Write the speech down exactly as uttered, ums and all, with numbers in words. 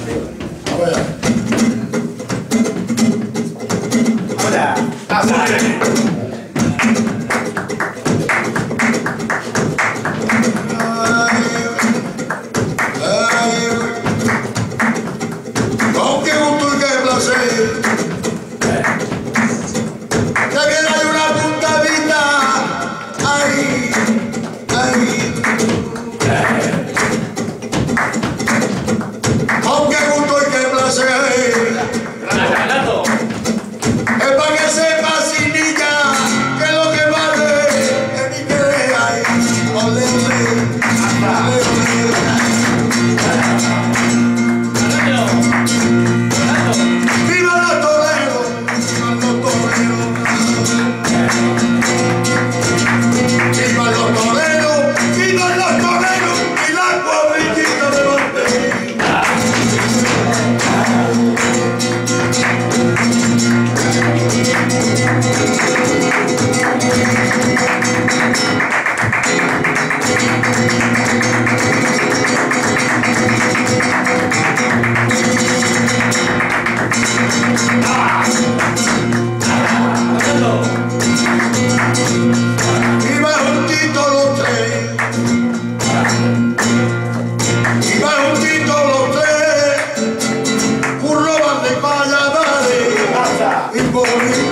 Hola. Con qué gusto y qué placer. Que bien hay una puntadita ahí, ahí. Con qué gusto y qué placer. Es para que sepa, Sinilla, que lo que vale es mi querer ahí. Ole, ole, ole, ole. ¡Viva los toreros! ¡Viva los toreros! ¡Viva los toreros! ¡Y la cuadrillita de Montevideo! Iba juntito los tres, iba juntito los tres, curroban de Valladolid y por